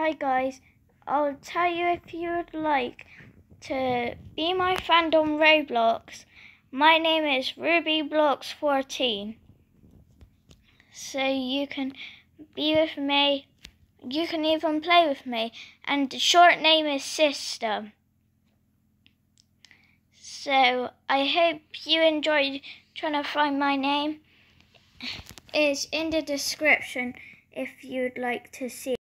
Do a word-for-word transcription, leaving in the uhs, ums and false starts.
Hi guys, I'll tell you if you would like to be my friend on Roblox. My name is Ruby Blocks fourteen. So you can be with me, you can even play with me, and the short name is Sister. So I hope you enjoyed trying to find my name. It's in the description if you'd like to see it.